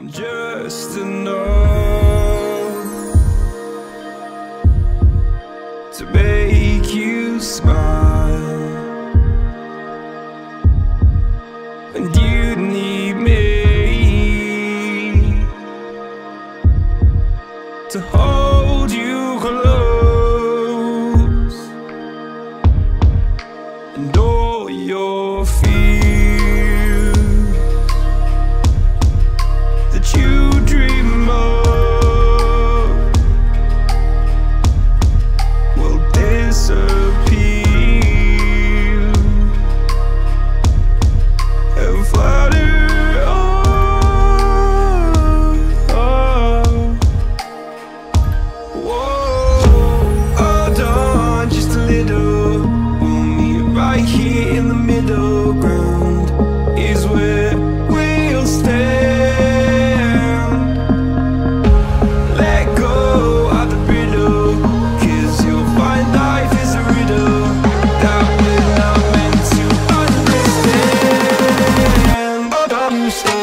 just to know, to make you smile. And you need me to hold you close, and all your fears that you dream of will disappear and flutter on. Whoa, hold on just a little. We'll meet right here in the middle ground is where we'll stand. Let go of the brittle, 'cause you'll find life is a riddle that we're not meant to understand. But I'm so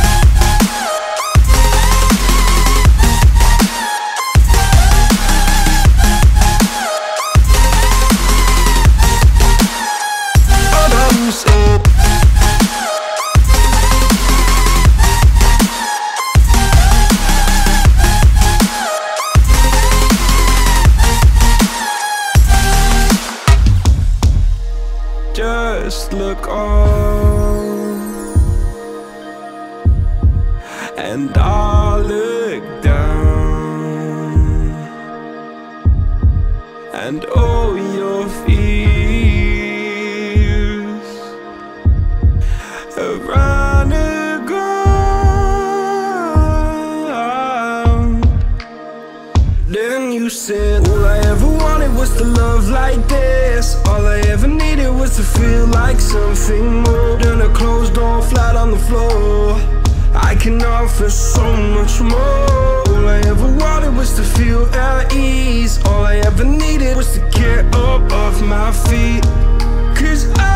just look on, and I'll look down, and all your fears have run aground. Then you said, all I ever wanted was to love like this. All I ever needed was to feel like something more than a closed door flat on the floor. I can offer so much more. All I ever wanted was to feel at ease. All I ever needed was to get up off my feet. 'Cause I